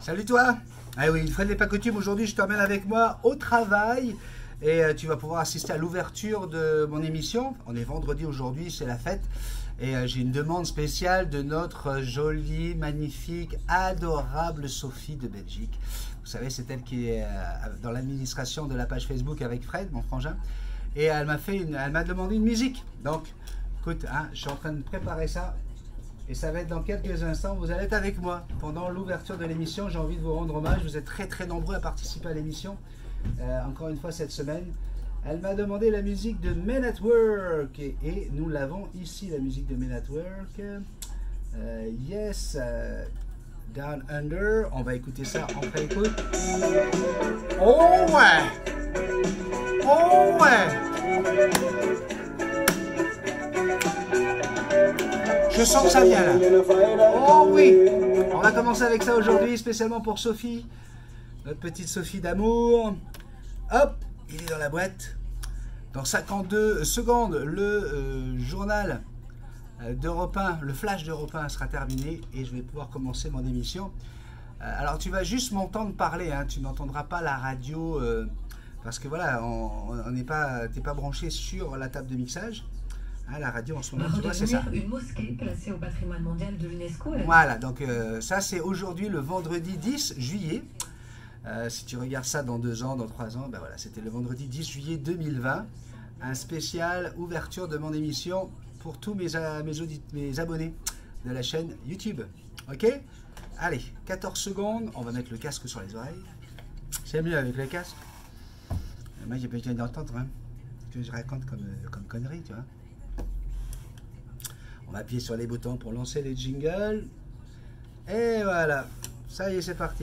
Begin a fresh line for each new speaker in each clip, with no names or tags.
Salut toi. Ah oui, une fois n'est pas coutume, aujourd'hui je t'emmène avec moi au travail et tu vas pouvoir assister à l'ouverture de mon émission. On est vendredi aujourd'hui, c'est la fête et j'ai une demande spéciale de notre jolie, magnifique, adorable Sophie de Belgique. Vous savez, c'est elle qui est dans l'administration de la page Facebook avec Fred, mon frangin, et elle m'a demandé une musique. Donc, écoute, hein, je suis en train de préparer ça. Et ça va être dans quelques instants, vous allez être avec moi pendant l'ouverture de l'émission. J'ai envie de vous rendre hommage, vous êtes très nombreux à participer à l'émission. Encore une fois cette semaine, elle m'a demandé la musique de Men at Work. Et nous l'avons ici, la musique de Men at Work. Yes, Down Under. On va écouter ça en pré-écoute. Oh ouais! Oh ouais! Je sens que ça vient là. Oh oui. On va commencer avec ça aujourd'hui, spécialement pour Sophie. Notre petite Sophie d'amour. Hop, il est dans la boîte. Dans 52 secondes, le journal d'Europe 1, le flash d'Europe 1 sera terminé et je vais pouvoir commencer mon émission. Alors tu vas juste m'entendre parler, hein, tu n'entendras pas la radio parce que voilà, t'es pas branché sur la table de mixage. Ah, la radio en ce moment, tu vois, c'est ça.
Une mosquée classée au patrimoine mondial de l'UNESCO.
Voilà, donc ça c'est aujourd'hui le vendredi 10 juillet. Si tu regardes ça dans 2 ans, dans 3 ans, ben voilà, c'était le vendredi 10 juillet 2020. Un spécial ouverture de mon émission pour tous mes abonnés de la chaîne YouTube. Ok? Allez, 14 secondes, on va mettre le casque sur les oreilles. C'est mieux avec le casque. Moi j'ai besoin d'entendre hein, ce que je raconte comme connerie, tu vois. On va appuyer sur les boutons pour lancer les jingles. Et voilà. Ça y est, c'est parti.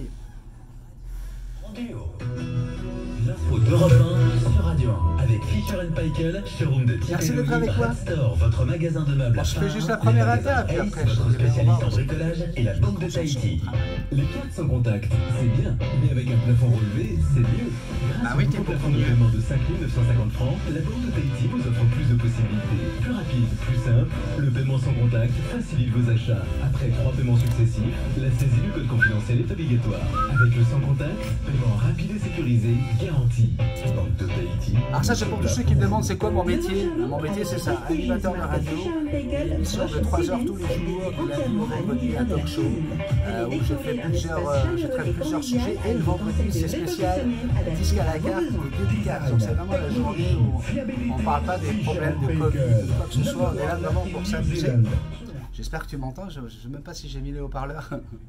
L'info d'Europe 1 sur Radio 1 avec Fisher & Paykel, showroom de
Merci d'être avec moi.
Store, votre magasin de meubles.
Bon, je fais juste la première étape, puis après
votre spécialiste en bricolage et la banque de Tahiti. Les cartes sans contact, c'est bien, mais avec un plafond relevé, c'est mieux. Grâce au plafond de paiement de 5 950 francs, la banque de Tahiti vous offre plus de possibilités. Plus rapide, plus simple, le paiement sans contact facilite vos achats. Après 3 paiements successifs, la saisie du code confidentiel est obligatoire. Avec le sans contact, paiement rapide et sécurisé, garanti. Banque de Tahiti.
Alors ça c'est pour tous ceux qui me demandent c'est quoi mon métier. Mon métier c'est ça, animateur de radio, une émission de 3 heures tous les jours, du lundi au vendredi, un talk show, où je traite plusieurs sujets, et le vendredi c'est spécial, disque à la carte et dédicace. Donc c'est vraiment la journée où on ne parle pas des problèmes de Covid ou de quoi que ce soit, on est là vraiment pour s'amuser. J'espère que tu m'entends, je ne sais même pas si j'ai mis les haut-parleurs.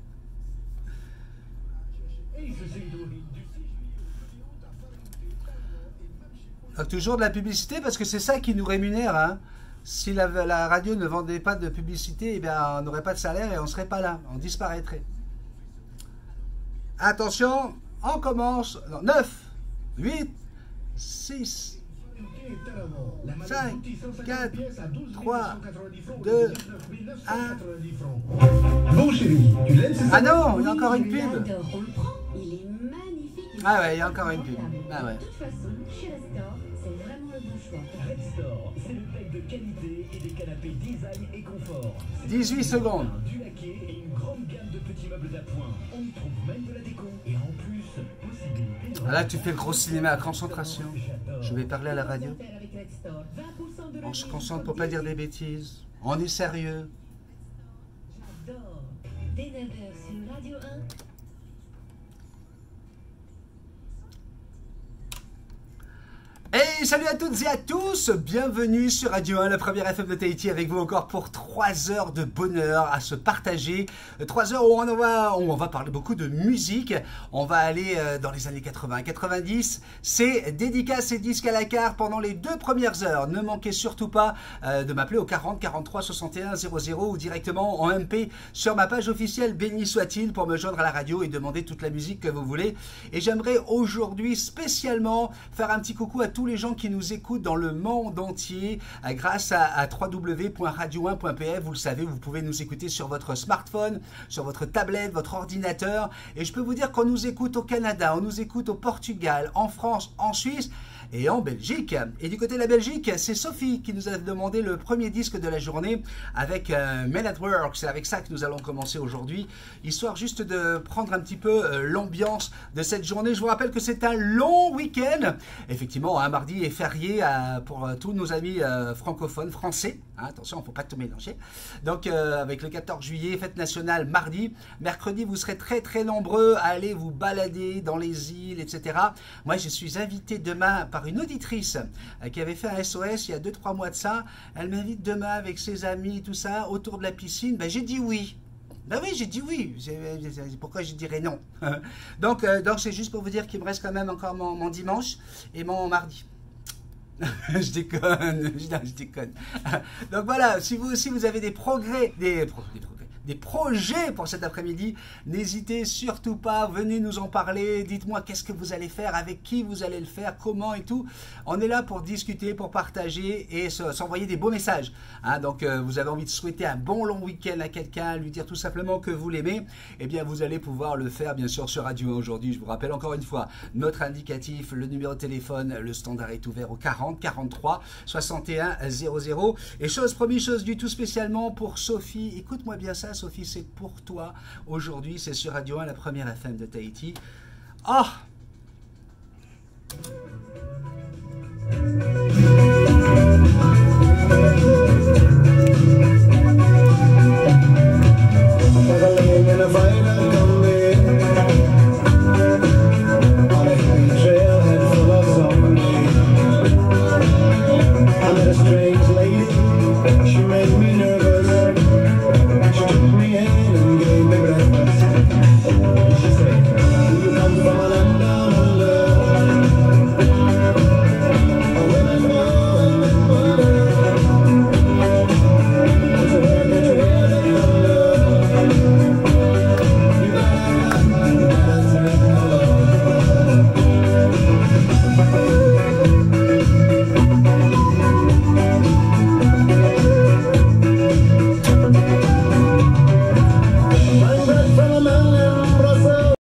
Donc, toujours de la publicité parce que c'est ça qui nous rémunère. Hein. Si la radio ne vendait pas de publicité, eh bien, on n'aurait pas de salaire et on ne serait pas là. On disparaîtrait. Attention, on commence. Non, 9, 8, 6, 5, 4, 3, 2, 1.
Bon chérie, tu l'aimes
Ah non, il y a encore une pub.
Il est magnifique.
Ah ouais, il y a encore une pub. Ah ouais.
De toute façon, chez Restore, c'est vraiment le bon choix.
Restore, c'est le pack de qualité et des canapés design et confort.
18 secondes.
Du laqué et une grande gamme de petits meubles d'appoint. On y trouve même de la déco. Et en plus, possibilité de...
Là, tu fais le gros cinéma à concentration. Je vais parler à la radio.
Avec Restore, 20% de
On se concentre pour pas dire des bêtises. On est sérieux.
J'adore. Dès 9h sur Radio 1.
Hey, salut à toutes et à tous, bienvenue sur Radio 1, la première FM de Tahiti, avec vous encore pour 3 heures de bonheur à se partager. 3 heures où on va parler beaucoup de musique, on va aller dans les années 80 et 90. C'est dédicace et disques à la carte pendant les 2 premières heures. Ne manquez surtout pas de m'appeler au 40 43 61 00 ou directement en MP sur ma page officielle, béni soit-il, pour me joindre à la radio et demander toute la musique que vous voulez. Et j'aimerais aujourd'hui spécialement faire un petit coucou à tous les gens gens qui nous écoutent dans le monde entier grâce à www.radio1.pf. Vous le savez, vous pouvez nous écouter sur votre smartphone, sur votre tablette, votre ordinateur. Et je peux vous dire qu'on nous écoute au Canada, on nous écoute au Portugal, en France, en Suisse et en Belgique. Et du côté de la Belgique, c'est Sophie qui nous a demandé le premier disque de la journée avec Men at Work. C'est avec ça que nous allons commencer aujourd'hui, histoire juste de prendre un petit peu l'ambiance de cette journée. Je vous rappelle que c'est un long week-end. Effectivement, un mardi est férié pour tous nos amis francophones, français. Hein, attention, il ne faut pas tout mélanger. Donc, avec le 14 juillet, fête nationale mardi. Mercredi, vous serez très très nombreux à aller vous balader dans les îles, etc. Moi, je suis invité demain par une auditrice qui avait fait un SOS il y a 2-3 mois de ça. Elle m'invite demain avec ses amis, tout ça, autour de la piscine. Ben, j'ai dit oui. Ben oui, j'ai dit oui. Pourquoi je dirais non? Donc c'est juste pour vous dire qu'il me reste quand même encore mon dimanche et mon mardi. Je déconne, je déconne. Donc voilà, si vous aussi vous avez des projets pour cet après-midi, n'hésitez surtout pas, venez nous en parler, dites-moi qu'est-ce que vous allez faire, avec qui vous allez le faire, comment et tout. On est là pour discuter, pour partager et s'envoyer des beaux messages. Hein, donc vous avez envie de souhaiter un bon long week-end à quelqu'un, lui dire tout simplement que vous l'aimez, eh bien vous allez pouvoir le faire bien sûr sur Radio 1 aujourd'hui. Je vous rappelle encore une fois, notre indicatif, le numéro de téléphone, le standard est ouvert au 40 43 61 00. Et chose promis, chose du tout spécialement pour Sophie, écoute-moi bien ça Sophie, c'est pour toi aujourd'hui, c'est sur Radio 1, la première FM de Tahiti. Oh!